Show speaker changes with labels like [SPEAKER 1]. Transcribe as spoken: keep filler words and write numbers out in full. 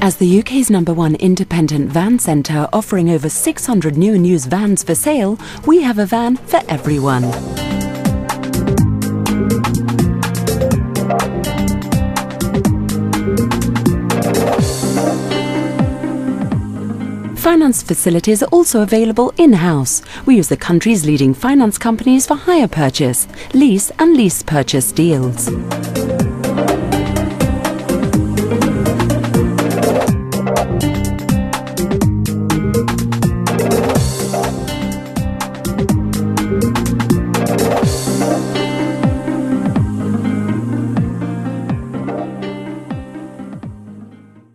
[SPEAKER 1] As the U K's number one independent van centre offering over six hundred new and used vans for sale, we have a van for everyone. Finance facilities are also available in-house. We use the country's leading finance companies for hire purchase, lease and lease purchase deals.